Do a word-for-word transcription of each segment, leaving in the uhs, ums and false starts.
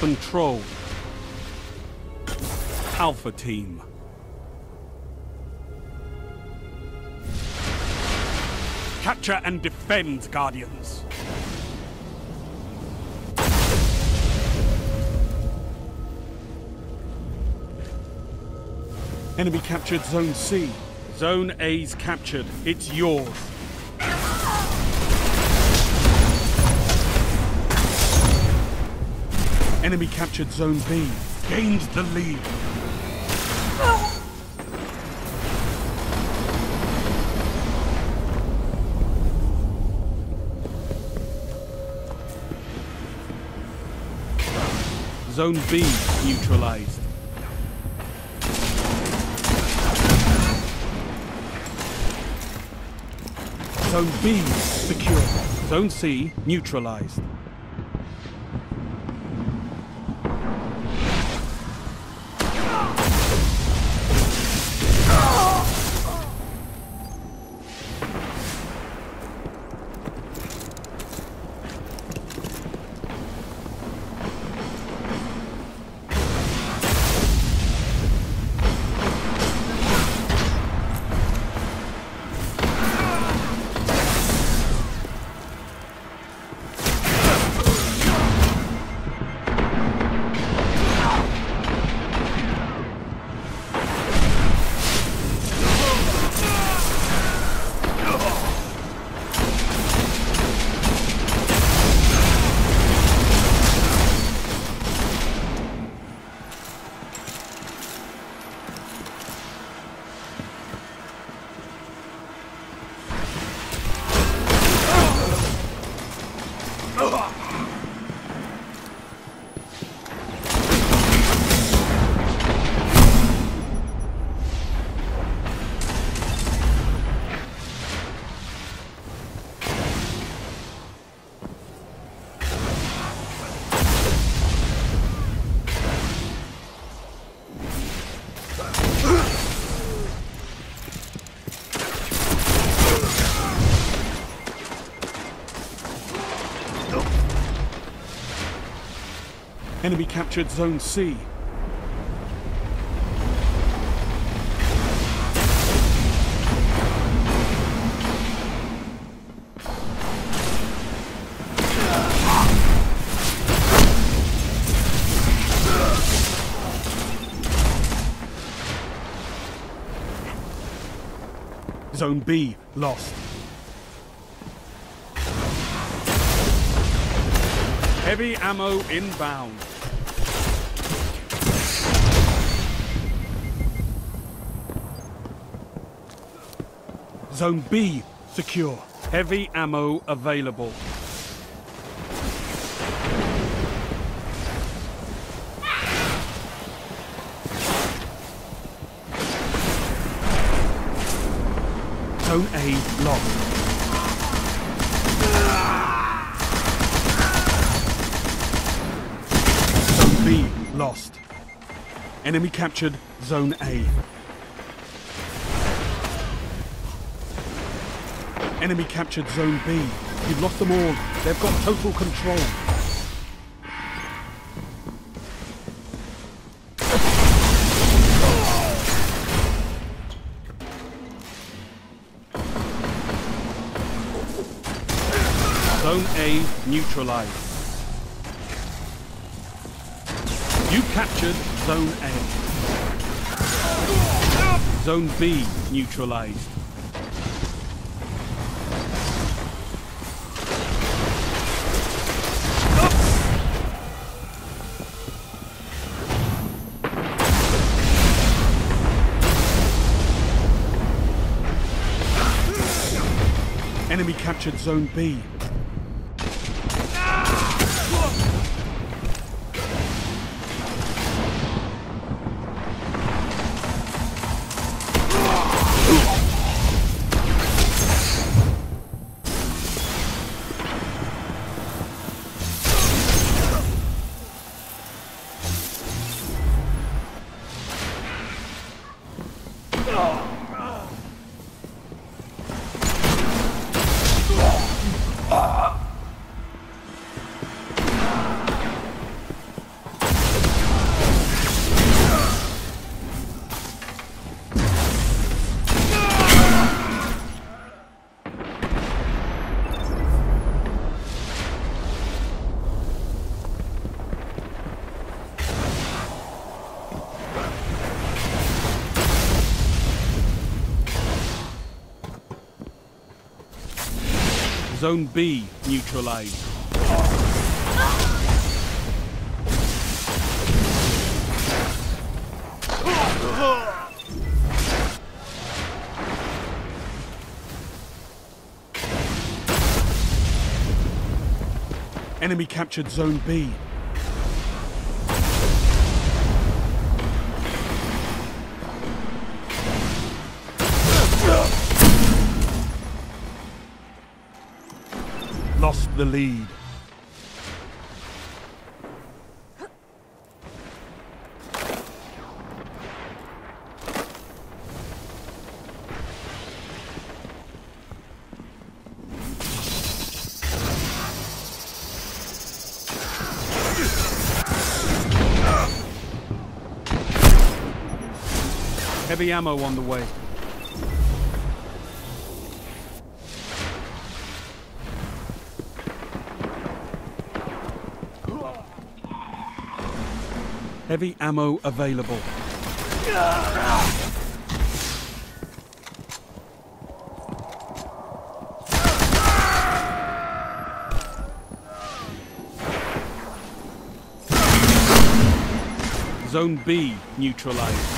Control. Alpha Team. Capture and defend, Guardians. Enemy captured Zone C. Zone A's captured. It's yours. Enemy captured Zone B. Gained the lead. Zone B neutralized. Zone B secure. Zone C neutralized. Enemy captured Zone C. Zone B lost. Heavy ammo inbound. Zone B secure. Heavy ammo available. Zone A lost. Zone B lost. Enemy captured Zone A. Enemy captured Zone B. You've lost them all. They've got total control. Zone A neutralized. You captured Zone A. Zone B neutralized. Enemy captured Zone B. Zone B neutralized. Enemy captured Zone B. Lost the lead. Heavy ammo on the way. Heavy ammo available. Zone B neutralized.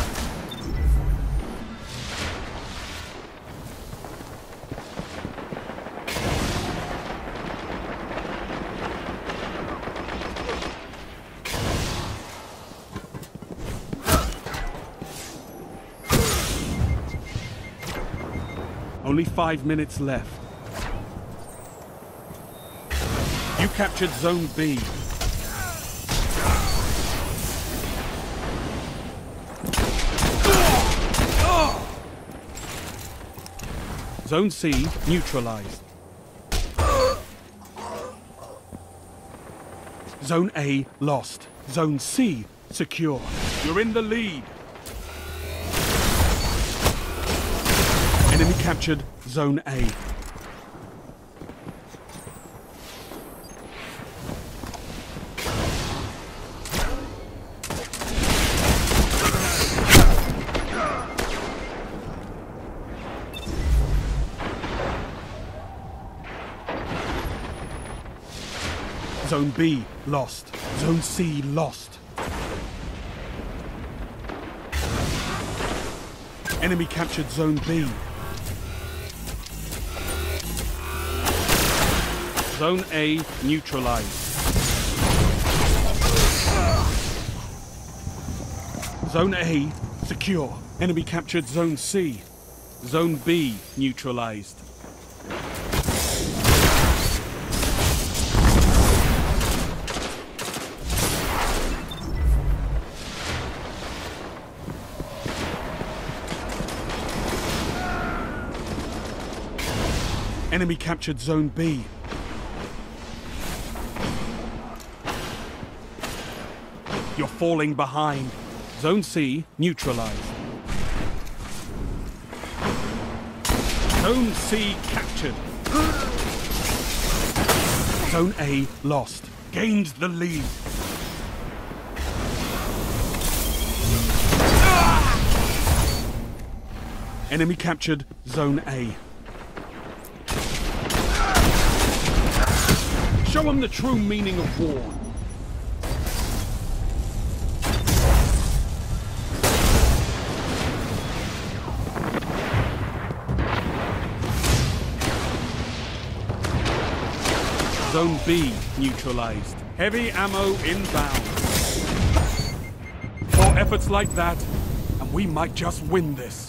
Only five minutes left. You captured Zone B. Zone C neutralized. Zone A lost. Zone C secure. You're in the lead. Enemy captured Zone A. Zone B lost. Zone C lost. Enemy captured Zone B. Zone A neutralized. Zone A secure. Enemy captured Zone C. Zone B neutralized. Enemy captured Zone B. You're falling behind. Zone C neutralized. Zone C captured. Zone A lost. Gained the lead. Enemy captured Zone A. Show them the true meaning of war. Zone B neutralized. Heavy ammo inbound. More efforts like that, and we might just win this.